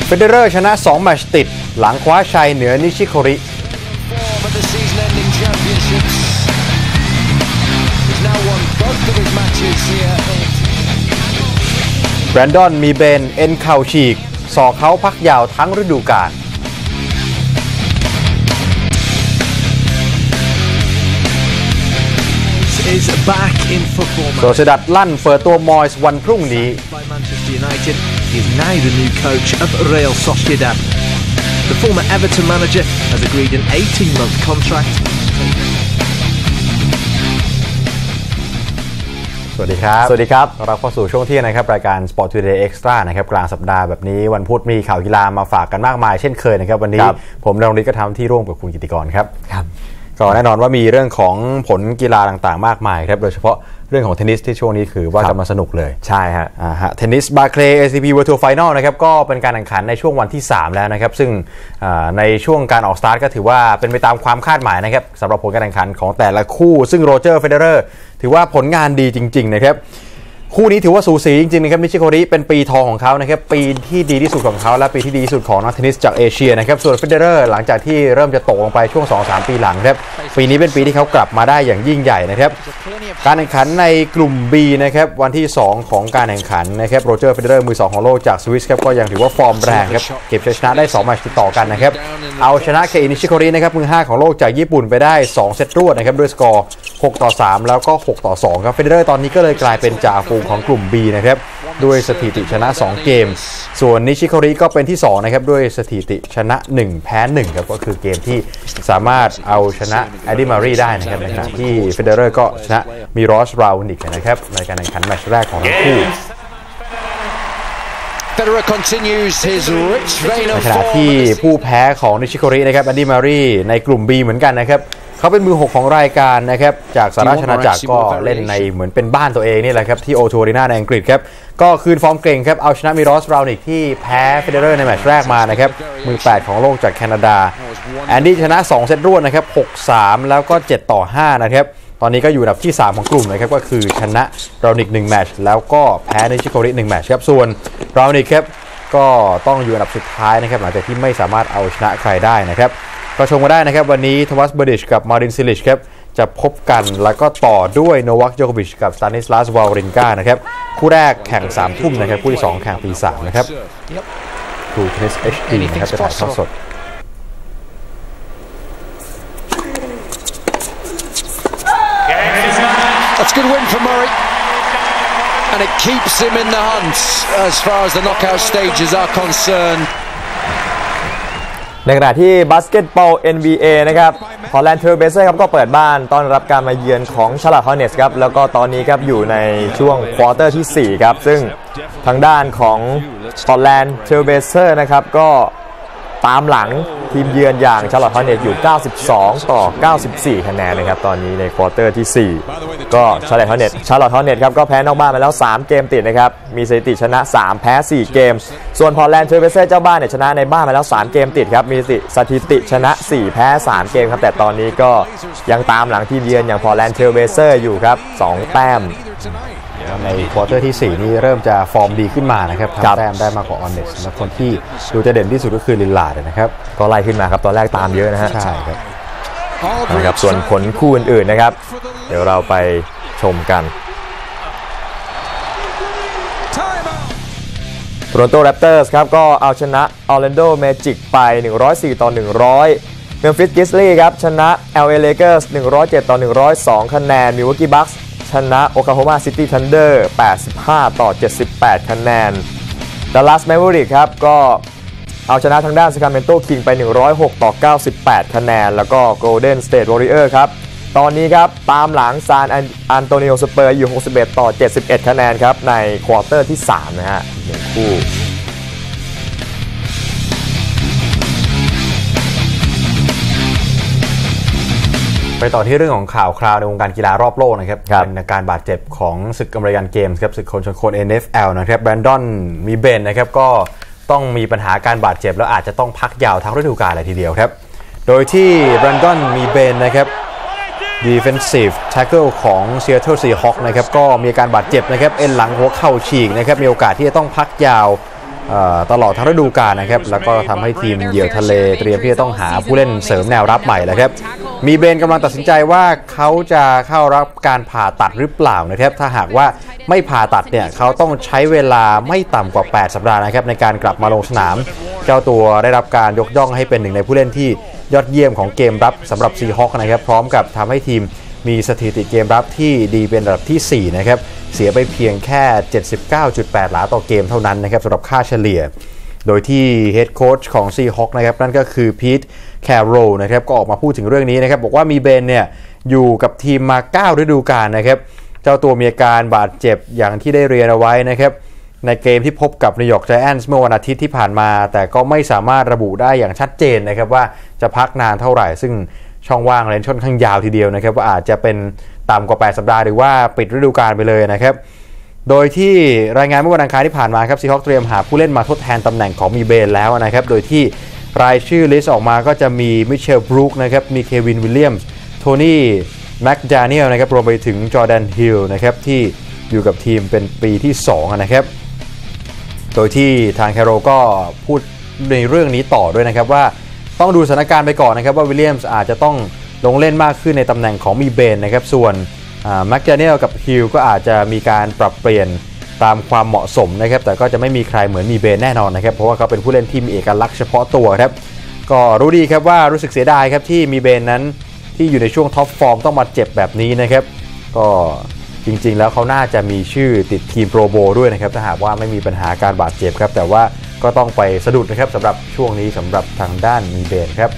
เฟเดเรอร์ชนะ2แมตช์ติดหลังคว้าชัยเหนือนิชิโคริแบรนดอนมีเบนเอ็นเข่าฉีกศอกเขาพักยาวทั้งฤดูกาลโซเซดัดลั่นเปิดตัวมอยส์วันพรุ่งนี้ Is now the new coach of Real Sociedad. The former Everton manager has agreed an 18-month contract. สวัสดีครับสวัสดีครับเราเข้าสู่ช่วงเที่ยงนะครับรายการ Sport Today Extra นะครับกลางสัปดาห์แบบนี้วันพุธมีข่าวกีฬามาฝากกันมากมายเช่นเคยนะครับวันนี้ผมนรงฤทธิ์ก็ทำที่ร่วมกับคุณกิติกรครับก็แน่นอนว่ามีเรื่องของผลกีฬาต่างๆมากมายครับโดยเฉพาะเรื่องของเทนนิสที่ช่วงนี้คือว่ากำลังสนุกเลยใช่ฮะเทนนิสบาร์เคลย์ ATP World Tour Final นะครับก็เป็นการแข่งขันในช่วงวันที่3แล้วนะครับซึ่งในช่วงการออกสตาร์ทก็ถือว่าเป็นไปตามความคาดหมายนะครับสำหรับผลการแข่งขันของแต่ละคู่ซึ่งโรเจอร์เฟเดเรอร์ถือว่าผลงานดีจริงๆนะครับคู่นี้ถือว่าสูสีจริงๆนะครับนิชิโคริเป็นปีทองของเขานะครับปีที่ดีที่สุดของเขาและปีที่ดีที่สุดของนักเทนนิสจากเอเชียนะครับส่วนเฟเดเรอร์หลังจากที่เริ่มจะตกลงไปช่วง 2-3 ปีหลังครับปีนี้เป็นปีที่เขากลับมาได้อย่างยิ่งใหญ่นะครับการแข่งขันในกลุ่ม B นะครับวันที่2ของการแข่งขันนะครับโรเจอร์เฟเดเรอร์มือ2ของโลกจากสวิสครับก็ยังถือว่าฟอร์มแรงครับเก็บชัยชนะได้2แมตช์ติดต่อกันนะครับเอาชนะเคอินิชิโครินะครับมือ5ของโลกจากญี่ปุ่นไปได้2เซตรวดนะครับด้วยสกอร์6-3แล้วก็6-2ครับเฟเดเรอร์ตอนนี้ก็เลยกลายเป็นจ่าฝูงของกลุ่ม Bนะครับด้วยสถิติชนะ2เกมส่วนนิชิโคริก็เป็นที่2นะครับด้วยสถิติชนะ1แพ้1ครับก็คือเกมที่สามารถเอาชนะแอดดี้มารีได้นะครับในขณะที่เฟเดเรอร์ก็ชนะมิรอสรานิกนะครับในการแข่งขันแมตช์แรกของทั้งคู่ในขณะที่ผู้แพ้ของนิชิโครินะครับแอดดี้มารีในกลุ่ม B เหมือนกันนะครับเขาเป็นมือ6ของรายการนะครับจากสหราชอาณาจักรก็เล่นในเหมือนเป็นบ้านตัวเองนี่แหละครับที่โอทูอารีนาในอังกฤษครับก็คืนฟอร์มเก่งครับเอาชนะมิรอสรานิกที่แพ้เฟเดเรอร์ในแมตช์แรกมานะครับมือ8ของโลกจากแคนาดาแอนดี้ชนะ2เซตรวดนะครับ 6-3 แล้วก็7-5นะครับตอนนี้ก็อยู่อันดับที่3ของกลุ่มนะครับก็คือชนะรานิก1แมตช์แล้วก็แพ้นิชิโคริ1แมตช์ครับส่วนรานิกครับก็ต้องอยู่อันดับสุดท้ายนะครับหลังจากที่ไม่สามารถเอาชนะใครได้นะครับก็ชมกันได้นะครับวันนี้ทวัสเบอร์ดิชกับมารินซิลิชครับจะพบกันแล้วก็ต่อด้วยโนวัคโจโควิชกับสตานิสลาสวาวรินกานะครับคู่แรกแข่ง3 ทุ่มนะครับคู่ที่2แข่งตี 3นะครับดูเทนนิส HD นะครับจะถ่ายทอดสด That's a good win for Murray and it keeps him in the hunt as far as the knockout stages are concerned ในขณะที่บาสเกตบอล NBA นะครับพอร์แลนด์ เทรลเบลเซอร์ครับก็เปิดบ้านต้อนรับการมาเยือนของชาร์ลอตต์ ฮอร์เนตส์ครับแล้วก็ตอนนี้ครับอยู่ในช่วงควอเตอร์ที่4ครับซึ่งทางด้านของพอร์แลนด์ เทรลเบลเซอร์นะครับก็ตามหลังทีมเยือนอย่างชาร์ลอตต์ ฮอร์เนตส์อยู่92-94คะแนนนะครับตอนนี้ในควอเตอร์ที่4ก็ชาร์ลอตต์ ฮอร์เนตส์ครับก็แพ้นอกบ้านมาแล้ว3เกมติดนะครับมีสถิติชนะ3แพ้4เกมส่วนพอร์แลนด์ เทรลเบลเซอร์เจ้าบ้านเนี่ยชนะในบ้านมาแล้ว3เกมติดครับมีสถิติชนะ4แพ้3เกมครับแต่ตอนนี้ก็ยังตามหลังทีมเยือนอย่างพอร์แลนด์ เทรลเบลเซอร์อยู่ครับ2แต้มในควอเตอร์ที่4นี่เริ่มจะฟอร์มดีขึ้นมานะครับทำแต้มได้มากกว่าออนเน็กซ์และคนที่ดูจะเด่นที่สุดก็คือลิลลาร์ดนะครับก็ไล่ขึ้นมาครับตอนแรกตามเยอะนะฮะใช่ครับนะครับส่วนผลคู่อื่นๆนะครับเดี๋ยวเราไปชมกันโตรอนโตแรปเตอร์สครับก็เอาชนะออร์แลนโดแมจิกไป104-100เมมฟิส กริซลี่ครับชนะ LA Lakers 107-102คะแนนมิลวอกกี้บัคส์ชนะโอคลาโฮมาซิตี้ทันเดอร์85-78คะแนนดัลลัสแมเวอริกครับก็เอาชนะทางด้านซาคราเมนโตคิงไป106-98คะแนนแล้วก็โกลเด้นสเตทวอริเออร์ครับตอนนี้ครับตามหลังซานอันโตนิโอสเปอร์อยู่61-71คะแนนครับในควอเตอร์ที่3นะฮะ1คู่ไปต่อที่เรื่องของข่าวคราวในวงการกีฬารอบโลกนะครับเป็นอาการบาดเจ็บของศึกอเมริกันเกมส์ครับศึกคนชนคน NFL นะครับแบรนดอนมีเบนนะครับก็ต้องมีปัญหาการบาดเจ็บแล้วอาจจะต้องพักยาวทั้งฤดูกาลเลยทีเดียวครับโดยที่แบรนดอนมีเบนนะครับ Defensive Tackle ของ Seattle Seahawks นะครับก็มีอาการบาดเจ็บนะครับเอ็นหลังหัวเข่าฉีกนะครับมีโอกาสที่จะต้องพักยาวตลอดทั้งฤดูกาลนะครับแล้วก็ทำให้ทีมเหยี่ยวทะเลเตรียมที่จะต้องหาผู้เล่นเสริมแนวรับใหม่แล้วครับมีเบนกำลังตัดสินใจว่าเขาจะเข้ารับการผ่าตัดหรือเปล่านะครับถ้าหากว่าไม่ผ่าตัดเนี่ยเขาต้องใช้เวลาไม่ต่ำกว่า8สัปดาห์นะครับในการกลับมาลงสนามเจ้าตัวได้รับการยกย่องให้เป็นหนึ่งในผู้เล่นที่ยอดเยี่ยมของเกมรับสำหรับซีฮอคนะครับพร้อมกับทำให้ทีมมีสถิติเกมรับที่ดีเป็นระดับที่4นะครับเสียไปเพียงแค่ 79.8 หลาต่อเกมเท่านั้นนะครับสำหรับค่าเฉลี่ยโดยที่เฮดโค้ชของซีฮอคนะครับนั่นก็คือพีทแคโรลนะครับก็ออกมาพูดถึงเรื่องนี้นะครับบอกว่ามีเบนเนี่ยอยู่กับทีมมา9ฤดูกาลนะครับเจ้าตัวมีอาการบาดเจ็บอย่างที่ได้เรียนเอาไว้นะครับในเกมที่พบกับนิวยอร์กไจแอนท์เมื่อวันอาทิตย์ที่ผ่านมาแต่ก็ไม่สามารถระบุได้อย่างชัดเจนนะครับว่าจะพักนานเท่าไหร่ซึ่งช่องว่างเลนช่อนข้างยาวทีเดียวนะครับว่าอาจจะเป็นต่ำกว่า8สัปดาห์หรือว่าปิดฤดูกาลไปเลยนะครับโดยที่รายงานเมื่อวันอังคารที่ผ่านมาครับซีฮอคเตรียมหาผู้เล่นมาทดแทนตำแหน่งของมีเบนแล้วนะครับโดยที่รายชื่อลิสต์ออกมาก็จะมีมิเชลบรูคนะครับมีเควินวิลเลียมส์โทนี่แม็กดาเนียลนะครับรวมไปถึงจอร์แดนฮิลนะครับที่อยู่กับทีมเป็นปีที่2นะครับโดยที่ทางแคโรก็พูดในเรื่องนี้ต่อด้วยนะครับว่าต้องดูสถานการณ์ไปก่อนนะครับว่าวิลเลียมส์อาจจะต้องลงเล่นมากขึ้นในตำแหน่งของมีเบนนะครับส่วนแม็กดาเนียลกับฮิลก็อาจจะมีการปรับเปลี่ยนตามความเหมาะสมนะครับแต่ก็จะไม่มีใครเหมือนมีเบนแน่นอนนะครับเพราะว่าเขาเป็นผู้เล่นที่มีเอกลักษณ์เฉพาะตัวครับก็รู้ดีครับว่ารู้สึกเสียดายครับที่มีเบนนั้นที่อยู่ในช่วงท็อปฟอร์มต้องมาเจ็บแบบนี้นะครับก็จริงๆแล้วเขาน่าจะมีชื่อติดทีมโปรโบด้วยนะครับถ้าหากว่าไม่มีปัญหาการบาดเจ็บครับแต่ว่าก็ต้องไปสะดุดนะครับสำหรับช่วงนี้สำหรับทางด้านมีเบนครับ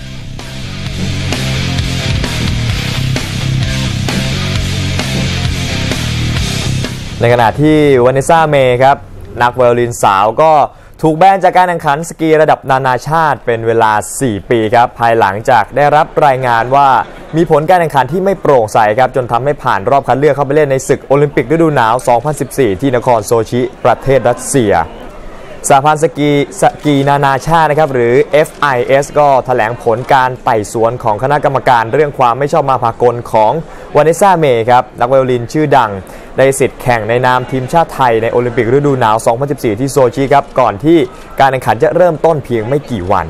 ในขณะที่วานิซ่าเมย์ครับนักไวโอลินสาวก็ถูกแบนจากการแข่งขันสกีระดับนานาชาติเป็นเวลา4ปีครับภายหลังจากได้รับรายงานว่ามีผลการแข่งขันที่ไม่โปร่งใสครับจนทำให้ผ่านรอบคัดเลือกเข้าไปเล่นในศึกโอลิมปิกฤดูหนาว 2014 ที่นครโซชิประเทศรัสเซียสหพันธ์สกีนานาชาตินะครับหรือ FIS ก็แถลงผลการไต่สวนของคณะกรรมการเรื่องความไม่ชอบมาพากลของวานิซ่าเมย์ครับนักไวโอลินชื่อดังได้สิทธิ์แข่งในนามทีมชาติไทยในโอลิมปิกฤดูหนาว 2014 ที่โซชิครับก่อนที่การแข่งขันจะเริ่มต้นเพียงไม่กี่วัน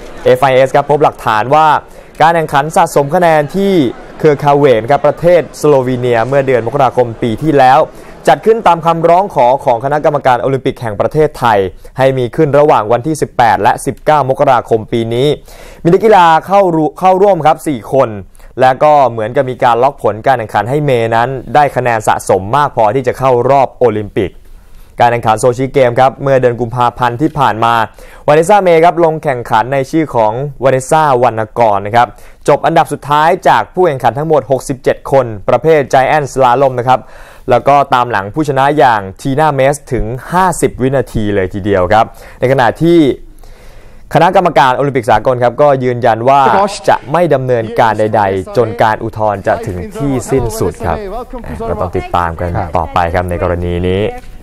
FIS ครับพบหลักฐานว่าการแข่งขันสะสมคะแนนที่เคอร์คาเวนครับประเทศสโลวีเนียเมื่อเดือนมกราคมปีที่แล้วจัดขึ้นตามคำร้องขอของคณะกรรมการโอลิมปิกแห่งประเทศไทยให้มีขึ้นระหว่างวันที่ 18 และ 19 มกราคมปีนี้มีนักกีฬาเข้าร่วมครับ4 คนและก็เหมือนกับมีการล็อกผลการแข่งขันให้เมย์นั้นได้คะแนนสะสมมากพอที่จะเข้ารอบโอลิมปิกการแข่งขันโซชิเกมครับเมื่อเดือนกุมภาพันธ์ที่ผ่านมาวานิซ่าเมย์ครับลงแข่งขันในชื่อของวานิซ่าวรรณกรนะครับจบอันดับสุดท้ายจากผู้แข่งขันทั้งหมด67 คนประเภท Giant Slalom นะครับแล้วก็ตามหลังผู้ชนะอย่างทีน่าเมสถึง50 วินาทีเลยทีเดียวครับในขณะที่คณะกรรมการโอลิมปิกสากลครับก็ยืนยันว่าจะไม่ดำเนินการใดๆจนการอุทธรณ์จะถึงที่สิ้นสุดครับก็ต้องติดตามกันต่อไปครับในกรณีนี้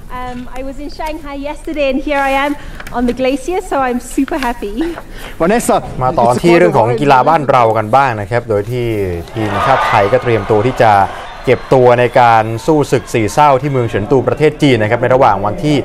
I was in Shanghai yesterday and here I am on the glacier so I'm super happy มาต่อที่เรื่องของกีฬาบ้านเรากันบ้างนะครับโดยที่ทีมชาติไทยก็เตรียมตัวที่จะเก็บตัวในการสู้ศึก4เศร้าที่เมืองเฉินตูประเทศจีนนะครับในระหว่างวันที่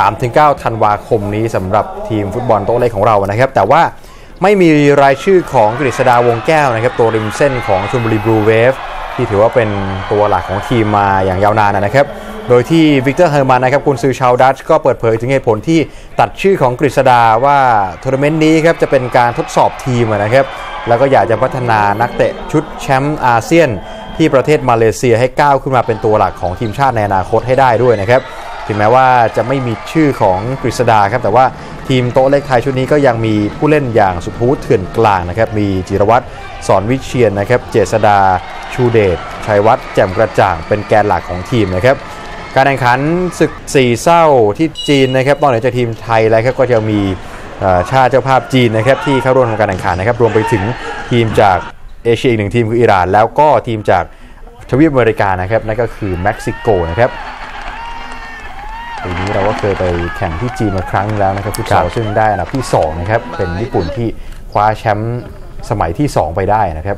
3-9 ธันวาคมนี้สำหรับทีมฟุตบอลโต๊ะเล็กของเรานะครับแต่ว่าไม่มีรายชื่อของกฤษดาวงแก้วนะครับตัวริมเส้นของชลบุรีบลูเวฟที่ถือว่าเป็นตัวหลักของทีมมาอย่างยาวนานนะครับโดยที่วิกเตอร์เฮอร์มันนะครับกุนซือชาวดัตช์ก็เปิดเผยถึงเหตุผลที่ตัดชื่อของกฤษดาว่าทัวร์นาเมนต์นี้ครับจะเป็นการทดสอบทีมนะครับแล้วก็อยากจะพัฒนานักเตะชุดแชมป์อาเซียนที่ประเทศมาเลเซียให้ก้าวขึ้นมาเป็นตัวหลักของทีมชาติในอนาคตให้ได้ด้วยนะครับถึงแม้ว่าจะไม่มีชื่อของกฤษดาครับแต่ว่าทีมโต๊ะเล็กไทยชุดนี้ก็ยังมีผู้เล่นอย่างสุภวุฒิเถื่อนกลางนะครับมีจิรวัตรสอนวิเชียรนะครับเจษดาชูเดชชัยวัฒน์แจ่มกระจ่างเป็นแกนหลักของทีมนะครับการแข่งขันศึก4เศร้าที่จีนนะครับนอกจากทีมไทยแล้วครับก็จะมีชาติเจ้าภาพจีนนะครับที่เข้าร่วมการแข่งขันนะครับรวมไปถึงทีมจากเอเชียอีก1ทีมคืออิหร่านแล้วก็ทีมจากทวีปอเมริกานะครับนั่นก็คือเม็กซิโกนะครับปีนี้เราก็เคยไปแข่งที่จีนมาครั้งแล้วนะครับฟุตซอลซึ่งได้อันดับที่2นะครับเป็นญี่ปุ่นที่คว้าแชมป์สมัยที่2ไปได้นะครับ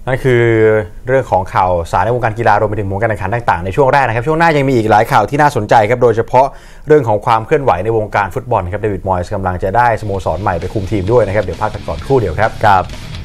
นั่นคือเรื่องของข่าวสารในวงการกีฬารวมไปถึงวงการแข่งขันต่างๆในช่วงแรกนะครับช่วงหน้ายังมีอีกหลายข่าวที่น่าสนใจครับโดยเฉพาะเรื่องของความเคลื่อนไหวในวงการฟุตบอลครับเดวิดมอยส์กำลังจะได้สโมสรใหม่ไปคุมทีมด้วยนะครับเดี๋ยวพักกันก่อนครู่เดียวครับ